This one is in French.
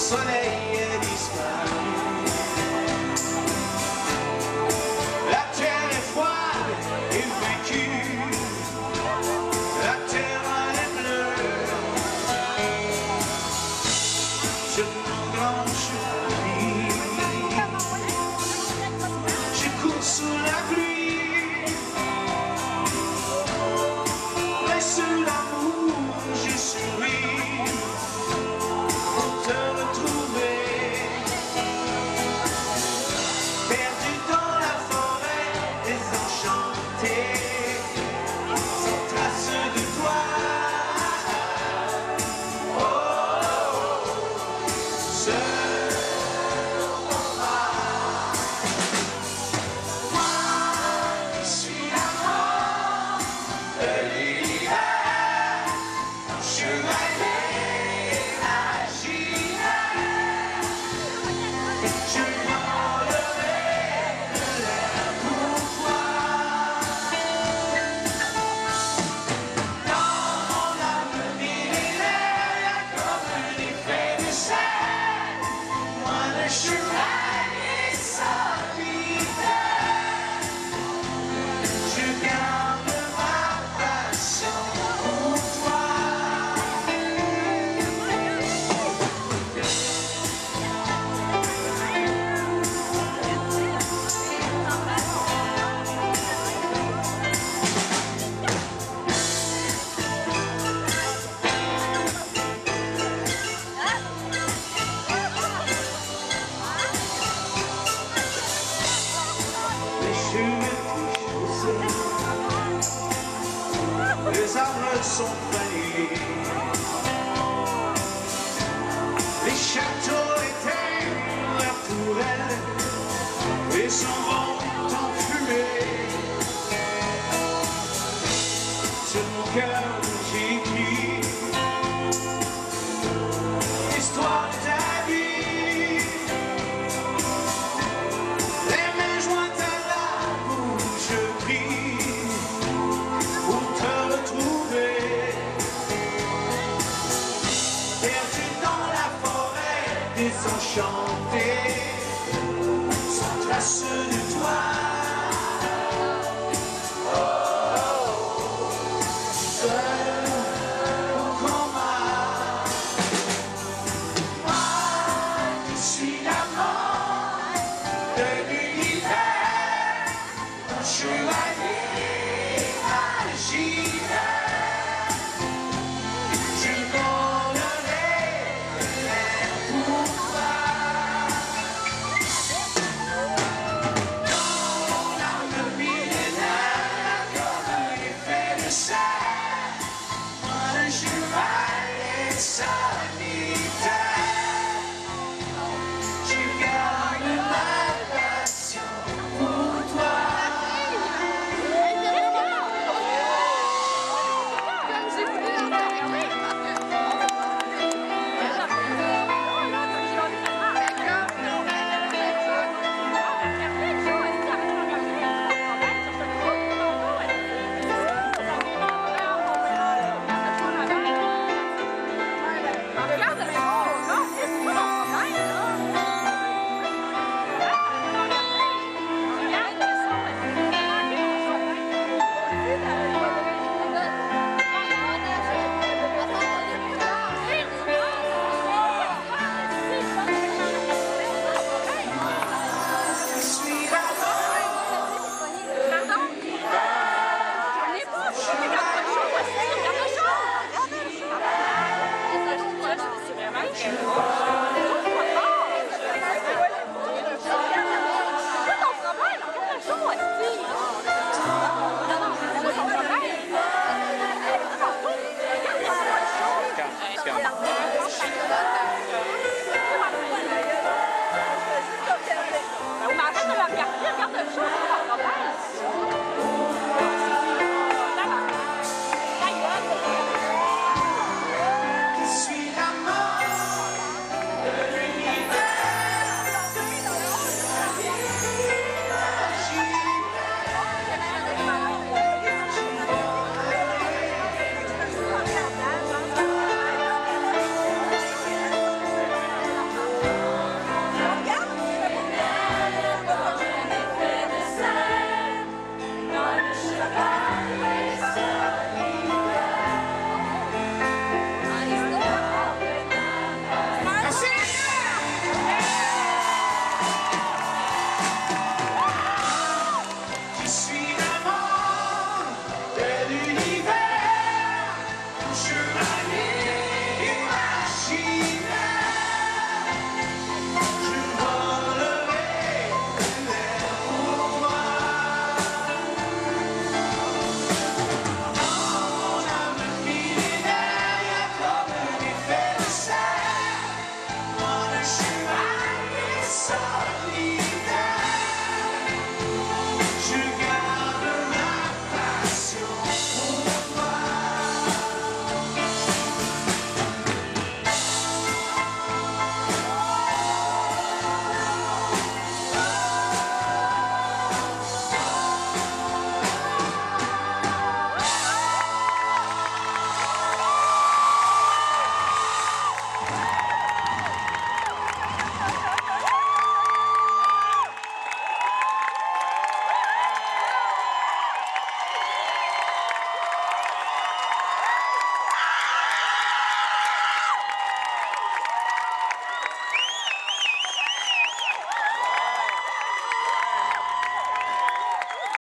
soleil est disparu. La terre est froide et vaincue, la terre est bleue. Sur mon grand chemin, je cours sous la pluie, mais sous l'amour je souris pour te retrouver. Perdu dans la forêt désenchantée, sans trace de toi. Oh, seul au phare. Moi qui suis l'amant de l'hiver, chevalier imaginaire, je volerai de l'air pour toi. Dans mon âme millénaire, comme un effet de serre, moi le chevalier solitaire, je garde ma passion pour toi. Les cheveux chaussés, les arbres sont fanés, les châteaux éteignent leurs tourelles et s'en vont en fumée. Sur mon cœur j'écris l'histoire de ta vie. Les mains jointes à la bouche, je prie pour te retrouver. Perdu dans la forêt désenchantée, sans trace de